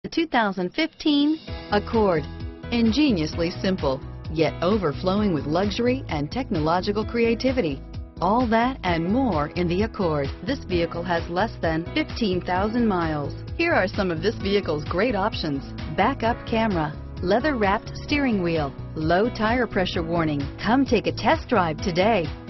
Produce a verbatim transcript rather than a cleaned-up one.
The two thousand fifteen Accord. Ingeniously simple, yet overflowing with luxury and technological creativity. All that and more in the Accord. This vehicle has less than fifteen thousand miles. Here are some of this vehicle's great options: backup camera, leather-wrapped steering wheel, low tire pressure warning. Come take a test drive today.